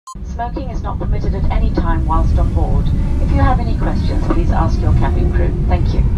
Smoking is not permitted at any time whilst on board. If you have any questions, please ask your cabin crew. Thank you.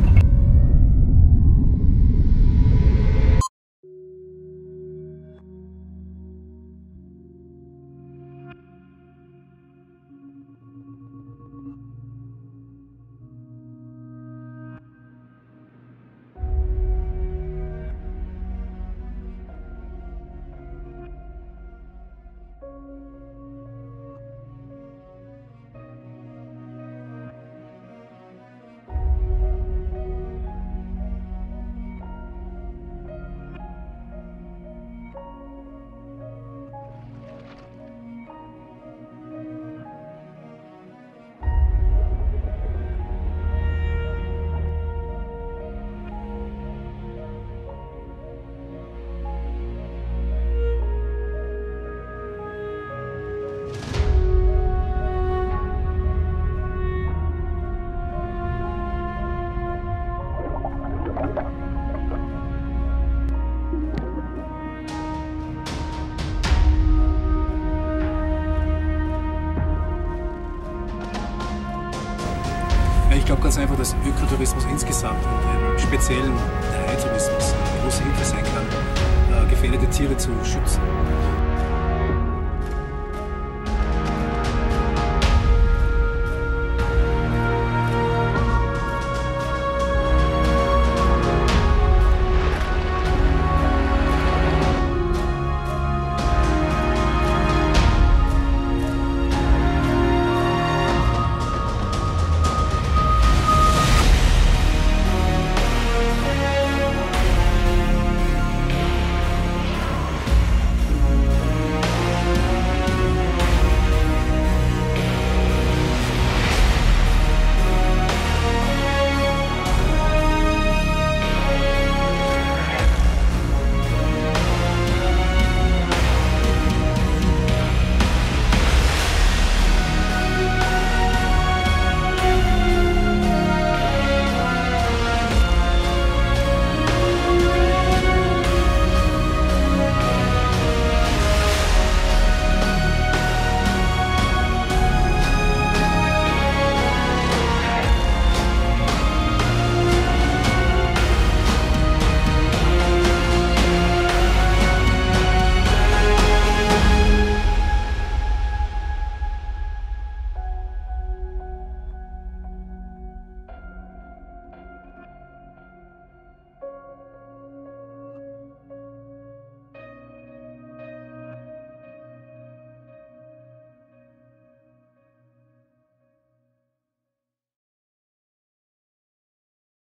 Ich glaube ganz einfach, dass Ökotourismus insgesamt und im speziellen der Haitourismus eine große Hilfe sein kann, gefährdete Tiere zu schützen.